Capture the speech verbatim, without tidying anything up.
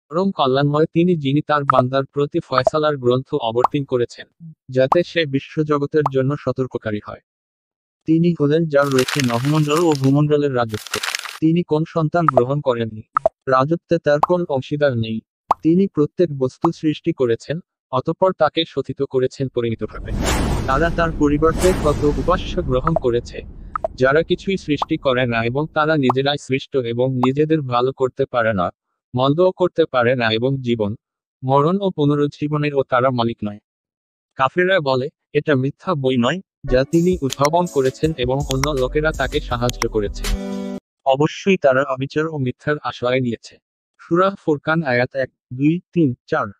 পরম কল্যাণময় তিনি, যিনি তার বান্দার প্রতি ফয়সালার গ্রন্থ অবতীর্ণ করেছেন, যাতে সে বিশ্বজগতের জন্য সতর্ককারী হয়। তিনি হলেন যার রয়েছে নভমণ্ডল ও ভূমণ্ডলের রাজত্ব। তিনি কোন সন্তান গ্রহণ করেননি, রাজত্বে তার কোন অংশীদার নেই। তিনি প্রত্যেক বস্তু সৃষ্টি করেছেন, অতঃপর তাকে সতিত করেছেন পরিমিতভাবে। তারা তার পরিবর্তে কত উপাস্য গ্রহণ করেছে, যারা কিছুই সৃষ্টি করে না এবং তারা নিজেরাই সৃষ্ট এবং নিজেদের ভালো করতে পারে না, মন্দও করতে পারে না এবং জীবন, মরণ ও পুনরুজ্জীবনেরও তারা মালিক নয়। কাফিররা বলে, এটা মিথ্যা বই নয়, যা তিনি উদ্ভাবন করেছেন এবং অন্য লোকেরা তাকে সাহায্য করেছে। অবশ্যই তারা অবিচার ও মিথ্যার আশ্রয় নিয়েছে। সূরা ফুরকান আয়াত এক, দুই, তিন, চার।